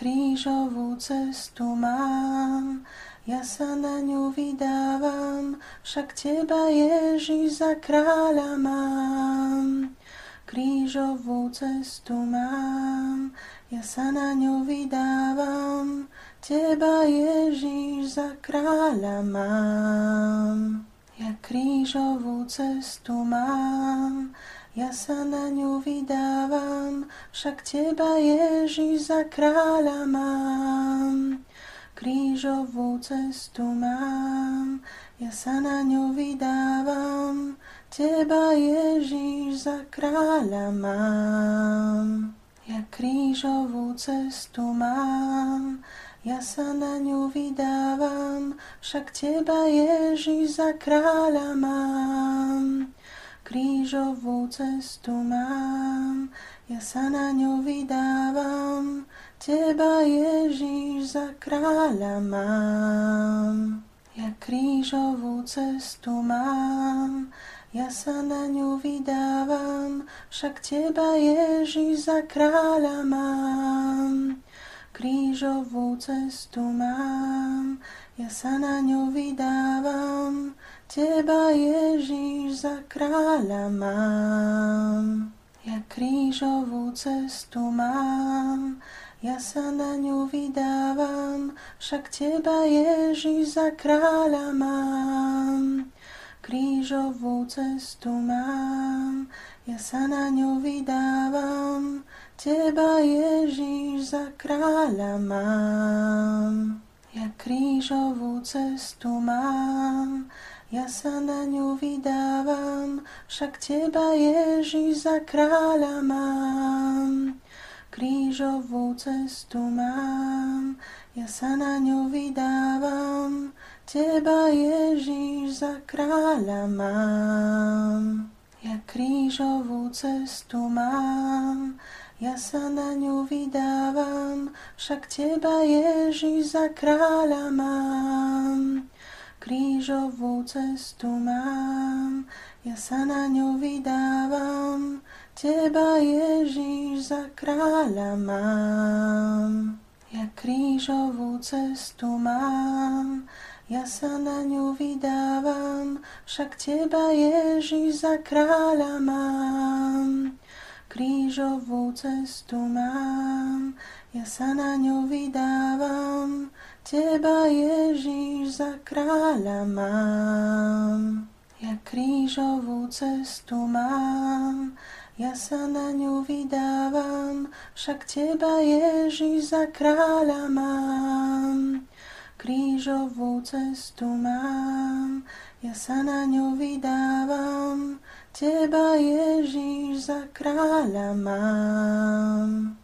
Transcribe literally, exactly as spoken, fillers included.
krížovú cestu mám, ja sa na ňu vydávam, však teba Ježiš za kráľa mám. Krížovú cestu mám, ja sa na ňu vydávam, teba Ježiš za kráľa mám. Ja krížovú cestu mám, ja sa na ňu vydávam, však teba Ježiš za kráľa mám. Krížovú cestu mám, ja sa na ňu vydávam, teba Ježiš za kráľa mám. Ja krížovú cestu mám, ja sa na ňu vydávam, však teba Ježiš za kráľa mám. Krížovú cestu mám, ja sa na ňu vydávam, teba Ježiš za kráľa mám. Ja krížovú cestu mám, ja sa na ňu vydávam, však teba Ježiš za kráľa mám. Krížovú cestu mám, ja sa na ňu vydávam, teba Ježiš za kráľa mám. Ja krížovú cestu mám, ja sa na ňu vydávam, však teba Ježiš za kráľa mám. Krížovú cestu mám, ja sa na ňu vydávam, teba Ježiš za kráľa mám. Ja krížovú cestu mám, ja sa na ňu vydávam, však teba Ježiš za kráľa mám. Krížovú cestu mám, ja sa na ňu vydávam, teba Ježiš za kráľa mám. Ja krížovú cestu mám, ja sa na ňu vydávam, však teba Ježiš za kráľa mám. Krížovú cestu mám, ja sa na ňu vydávam, teba Ježiš za kráľa mám. Ja krížovú cestu mám, ja sa na ňu vydávam, však teba Ježiš za kráľa mám. Krížovú cestu mám, ja sa na ňu vydávam, teba Ježiš za kráľa mám. Ja krížovú cestu mám, ja sa na ňu vydávam, však teba Ježiš za kráľa mám. Krížovú cestu mám, ja sa na ňu vydávam, teba Ježiš za kráľa mám.